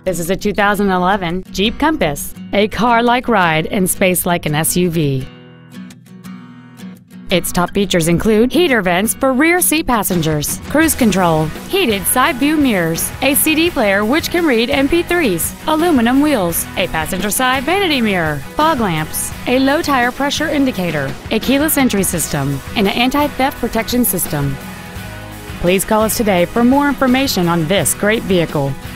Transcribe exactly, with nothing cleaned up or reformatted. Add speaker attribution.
Speaker 1: This is a two thousand eleven Jeep Compass, a car-like ride and space like an S U V. Its top features include heater vents for rear seat passengers, cruise control, heated side view mirrors, a C D player which can read M P threes, aluminum wheels, a passenger side vanity mirror, fog lamps, a low tire pressure indicator, a keyless entry system, and an anti-theft protection system. Please call us today for more information on this great vehicle.